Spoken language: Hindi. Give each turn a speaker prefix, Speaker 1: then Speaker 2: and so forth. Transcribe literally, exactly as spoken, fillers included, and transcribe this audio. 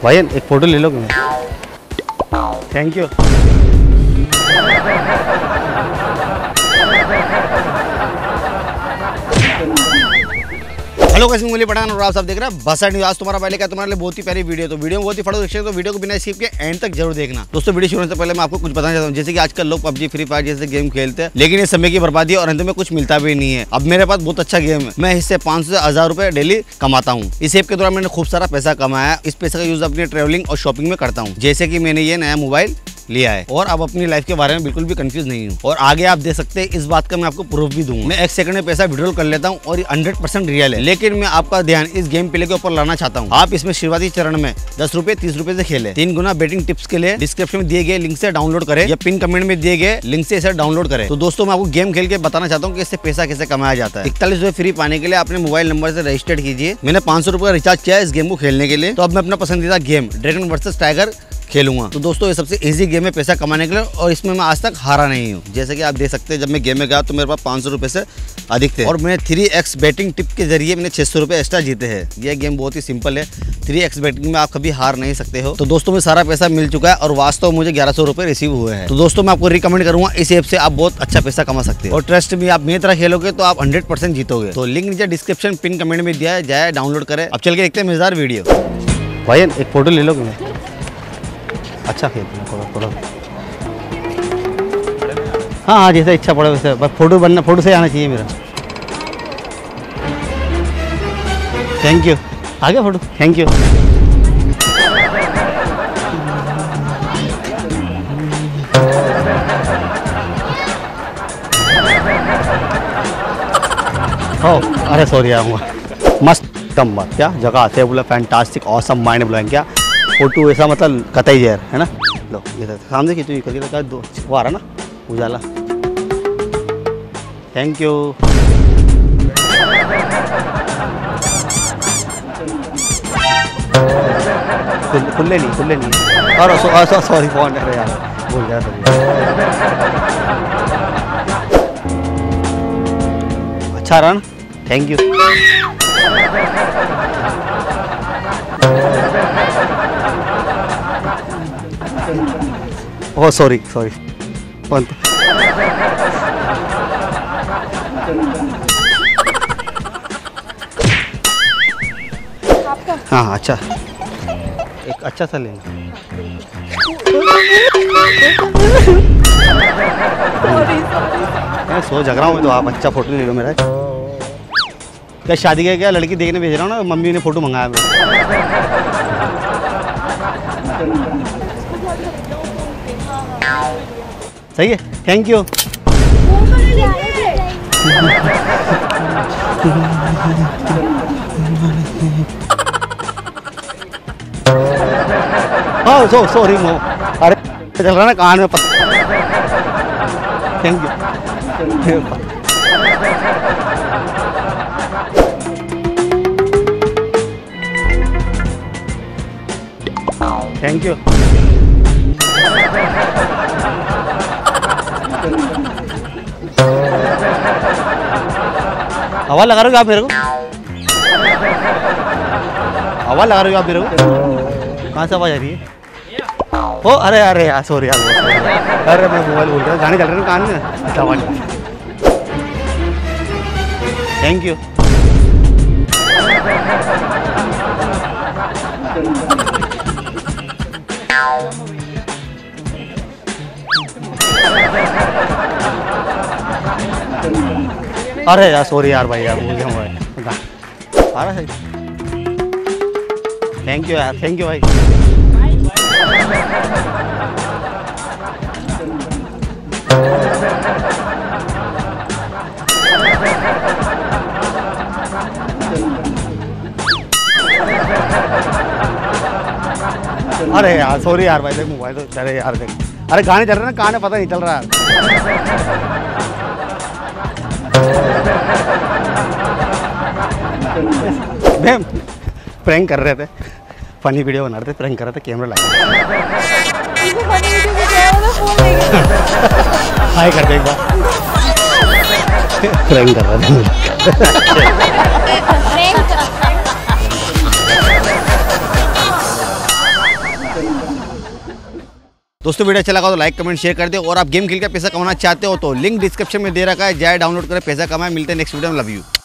Speaker 1: भाई एक फ़ोटो ले लो। Thank you. हेलो कैसे मुझे पढ़ान और आप सब देख रहे हैं बसा न्यूज़। आज तुम्हारा पहले क्या तुम्हारे लिए बहुत ही प्यारी वीडियो। तो वीडियो में बहुत ही फटो देखिए, तो वीडियो को बिना स्किप के एंड तक जरूर देखना। दोस्तों वीडियो शुरू होने से पहले मैं आपको कुछ बताना चाहता हूँ। जैसे कि आजकल लोग पबजी फ्री फायर जैसे गेम खेलते हैं, लेकिन ये समय की बर्बादी और अंत में कुछ मिलता भी नहीं है। अब मेरे पास बहुत अच्छा गेम है, मैं इससे पाँच सौ से हजार रुपए डेली कमाता हूँ। इस ऐप के दौरान मैंने खूब सारा पैसा कमाया। इस पैसे का यूज अपनी ट्रेवलिंग और शॉपिंग में करता हूँ। जैसे कि मैंने ये नया मोबाइल लिया है और अब अपनी लाइफ के बारे में बिल्कुल भी कंफ्यूज नहीं हूँ। और आगे आप देख सकते हैं, इस बात का मैं आपको प्रूफ भी दूंगा। मैं एक सेकंड में पैसा विड्रॉल कर लेता हूँ और ये हंड्रेड परसेंट रियल है। लेकिन मैं आपका ध्यान इस गेम प्ले के ऊपर लाना चाहता हूँ। आप इसमें शुरुआती चरण में दस रुपए तीस रुपए से खेले। तीन गुना बेटिंग टिप्स के लिए डिस्क्रिप्शन में दिए गए लिंक से डाउनलोड करें या पिन कमेंट में दिए गए लिंक से इसे डाउनलोड करें। तो दोस्तों मैं आपको गेम खेल के बताना चाहता हूँ कि इससे पैसा कैसे कमाया जाता है। इकतालीस रुपए फ्री पाने के लिए अपने मोबाइल नंबर से रजिस्टर्ड कीजिए। मैंने पाँच सौ रुपए का रिचार्ज किया है इस गेम को खेलने के लिए। तो अब मैं अपना पसंदीदा गेम ड्रैगन वर्सेस टाइगर खेलूंगा। तो दोस्तों ये सबसे इजी गेम है पैसा कमाने के लिए और इसमें मैं आज तक हारा नहीं हूँ। जैसे कि आप देख सकते हैं, जब मैं गेम में गया तो मेरे पास पाँच सौ रुपये से अधिक थे और मैंने थ्री एक्स बैटिंग टिप के जरिए मैंने छः सौ रुपये एक्स्ट्रा जीते हैं। यह गेम बहुत ही सिंपल है। थ्री एक्स बैटिंग में आप कभी हार नहीं सकते हो। तो दोस्तों में सारा पैसा मिल चुका है और वास्तव में मुझे ग्यारह सौ रुपये रिसीव हुए हैं। तो दोस्तों मैं आपको रिकमेंड करूँगा, इस ऐप से आप बहुत अच्छा पैसा कमा सकते हो। और ट्रस्ट में आप मेरी तरह खेलोगे तो आप हंड्रेड परसेंट जीतोगे। तो लिंक नीचे डिस्क्रिप्शन पिन कमेंट में दिया है, जाए डाउनलोड करें। अब चल के देखते हैं मजेदार वीडियो। भाई एक फोटो ले लो। अच्छा खेलते हैं थोड़ा थोड़ा। हाँ हाँ जैसे इच्छा पड़े वैसे, बस फोटो बनना, फोटो से आना चाहिए मेरा। Thank you. आ गया फोटो, थैंक यू। ओ अरे सॉरी आऊँगा। मस्त दम बात क्या जगह आते हैं, बोला फैंटास्टिक ऑसम माइंड ब्लोइंग। क्या फोटो ऐसा मतलब कतई जहर है ना। लो ये सामने की तो ये करके लगा दो वो आ रहा ना उजाला। Thank you. खुले नहीं खुले नहीं और सो, सॉरी फोन अरे यार भूल गया। अच्छा रहा ना, thank you. Oh sorry sorry Pant. हाँ अच्छा एक अच्छा सा लेना। मैं सो जग रहा हूँ तो आप अच्छा फोटो ले लो मेरा। क्या शादी का क्या लड़की देखने भेज रहा हूँ ना, मम्मी ने फोटो मंगाया मेरा। सही है, थैंक यू। हाँ सो सॉरी मो अरे चल रहा ना कान में पता। Thank you. Thank you. आवाज लगा रहे हो आप मेरे को? आवाज लगा रहे हो आप मेरे को? कहाँ से आवाज आ रही है? ओ अरे अरे यार सॉरी यार, अरे मैं मोबाइल बोल रहा, गाने चल रहे हैं कान में। अच्छा आवाज। Thank you. अरे यार सॉरी यार भाई यार भूल गया मोबाइल। आ रहा है। थैंक यू यार, थैंक यू भाई। अरे यार सॉरी यार भाई, देख मोबाइल तो अरे यार देख, अरे गाने चल रहे हैं ना कान में पता नहीं चल रहा है। प्रैंक कर रहे थे, फनी वीडियो बना रहे थे, प्रैंक कर रहे थे, कैमरा लगा हाय कर दे एक बार। प्रैंक कर रहे थे। दोस्तों वीडियो अच्छा लगा तो लाइक कमेंट शेयर कर दे, और आप गेम खेल के पैसा कमाना चाहते हो तो लिंक डिस्क्रिप्शन में दे रखा है, जाए डाउनलोड करें, पैसा कमाए। मिलते हैं नेक्स्ट वीडियो में, लव यू।